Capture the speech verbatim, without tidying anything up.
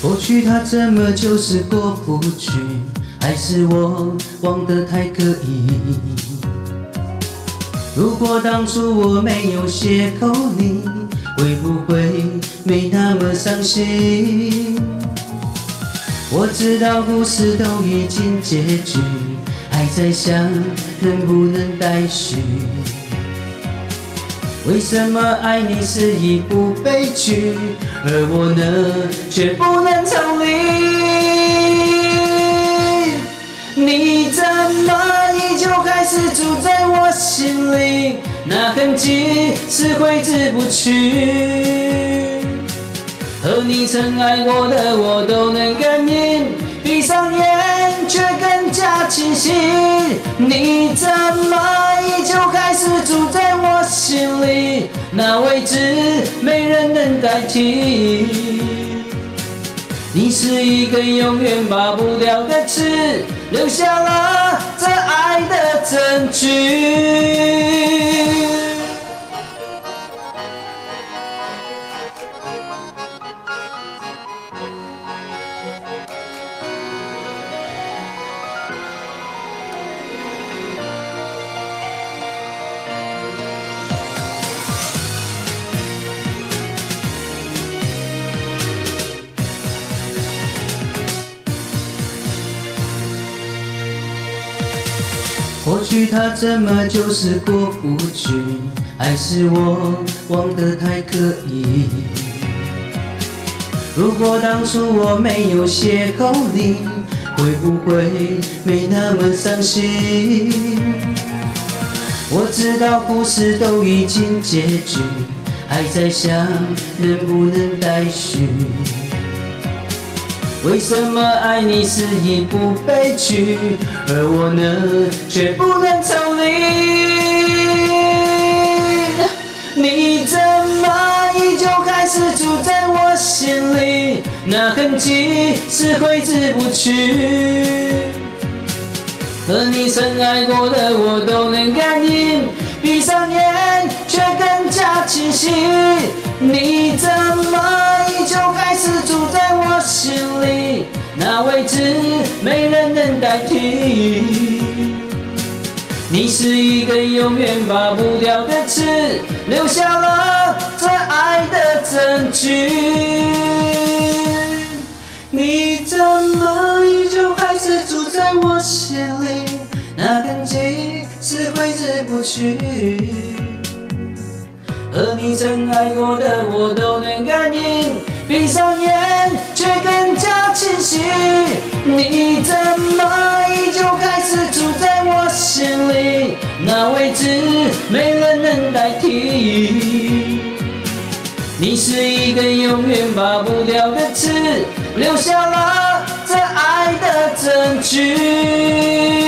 或许他怎么就是过不去，还是我忘得太刻意。如果当初我没有邂逅你，会不会没那么伤心？我知道故事都已经结局，还在想能不能待续。为什么爱你是一部悲剧，而我呢，却不能抽离？你怎么依旧还是住在我心里？那痕迹是挥之不去。和你曾爱过的我都能感应，闭上眼却更加清晰。你怎么依旧还是住在我心里？那位置没人能代替。你是一根永远拔不掉的刺，留下了这爱的证据。或许他怎么就是过不去，还是我忘得太刻意。如果当初我没有邂逅你，会不会没那么伤心？我知道故事都已经结局，还在想能不能待续。为什么爱你是一部悲剧，而我呢，却不能抽离？你怎么依旧还是住在我心里？那痕迹是挥之不去。和你曾爱过的我都能感应，闭上眼却更加清晰。你怎么依旧还是住在我心里？那位置没人能代替。你是一根永远拔不掉的刺，留下了这爱的证据。你怎么依旧还是住在我心里？那痕迹是挥之不去。和你曾爱过的我都能感应，闭上眼却更加清晰。你怎么依旧还是住在我心里？那位置没人能代替。你是一根永远拔不掉的刺，留下了这爱的证据。